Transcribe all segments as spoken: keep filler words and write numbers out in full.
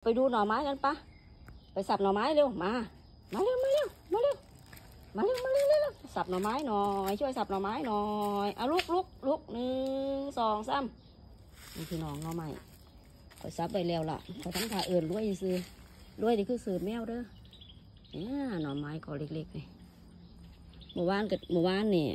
ดูหน่อไม้กันปะไปสับหน่อไม้เร็วมามาเร็วมาเร็วมาเร็วมาเร็วมาเร็วเร็วสับหน่อไม้หน่อยช่วยสับหน่อไม้หน่อยเอาลุกลุกลุกหนึ่งสองสามนี่พี่น้องหน่อไม้คอยซับไปแล้วล่ะคอยทั้งถ่าเอิญรวยซื้อรวยนี่คือซื้อแมวเด้อเนี่ยหน่อไม้ก็เล็กๆนี่เมื่อวานกับเมื่อวานนี่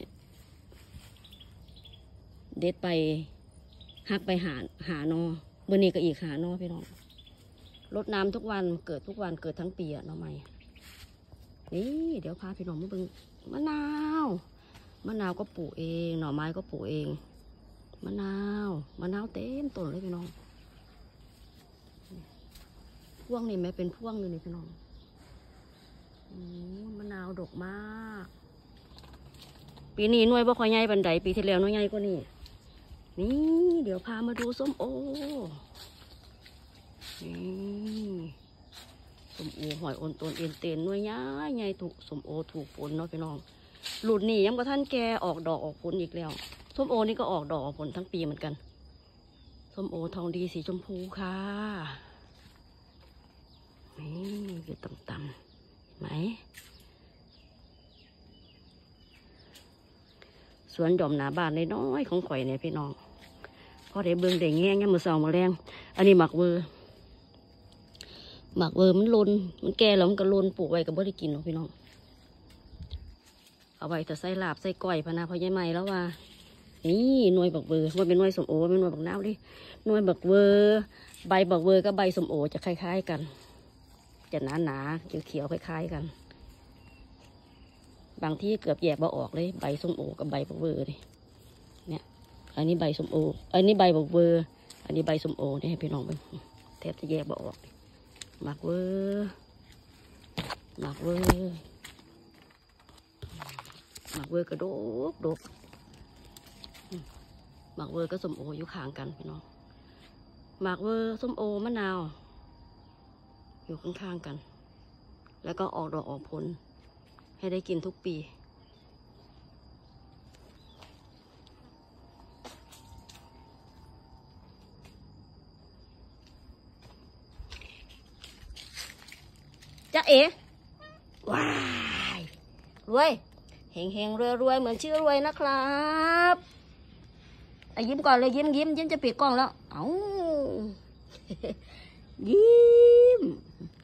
เด็ดไปหักไปหาหานอเมื่อนี้ก็อีกหานอพี่น้องรดน้ำทุกวันเกิดทุกวันเกิดทั้งปีอะหน่อไม้นี่เดี๋ยวพาพี่น้องมาเบิ่งมะนาวมะนาวก็ปลูกเองหน่อไม้ก็ปลูกเองมะนาวมะนาวเต็มต้นเลยพี่น้องพวงนี่แม่เป็นพวงอยู่นี่พี่น้องมะนาวดกมากปีนี้หน่วยบ่ค่อยใหญ่บันไดปีที่แล้วหน่วยใหญ่กว่านี่นี่เดี๋ยวพามาดูส้มโอนี่ส้มโอหอยอ่อนตนเอ็นเตนหน่วยใหญ่ใหญ่ถูกส้มโอถูกผลเนาะพี่น้องหลุดนี่ยังกระท่านแกออกดอกออกผลอีกแล้วส้มโอนี่ก็ออกดอกออกผลทั้งปีเหมือนกันส้มโอทองดีสีชมพูค่ะนี่อยู่ต่ำๆไหมสวนหย่อมหนาบ้านน้อยของข่อยเนี่ยพี่น้องพอได้เบิ่งได้แง่งมือสองมือแรงอันนี้หมักเวอร์หมักเวอร์มันลนมันแก่แล้วมันก็ลนปลูกไว้ก็บ่ได้กินหรอกพี่น้องเอาไว้แต่ใส่ลาบใส่ก้อยพนาพอยายใหม่แล้วว่านี่หน่วยบักเวอร์ว่าเป็นหน่วยสมโอเป็นหน่วยบักน้าวดิหน่วยบักเวอร์ใบบักเวอร์กับใบสมโอจะคล้ายๆกันจะหนาหนาเขียวๆคล้ายๆกันบางที่เกือบแยกบ่ออกเลยใบส้มโอกับใบบักเวอร์นี่เนี่ยอันนี้ใบส้มโออันนี้ใบบักเวอร์อันนี้ใบส้มโอนี่ให้พี่น้องไปแทบจะแยกบ่ออกหมักเวอร์หมักเวอร์หมักเวอร์กระโดกโดกหมักเวอร์ก็ส้มโออยู่ข้างกันพี่น้องหมักเวอร์ส้มโอมะนาวอยู่ข้างๆกันแล้วก็ออกดอกออกผลให้ได้กินทุกปีจ๊ะเอ๋ว้ายรวยเฮงเฮงรวยรวยเหมือนชื่อรวยนะครับอ่ะยิ้มก่อนเลยยิ้มยิ้มยิ้มจะปิดกล้องแล้วเอ้ายิ้ม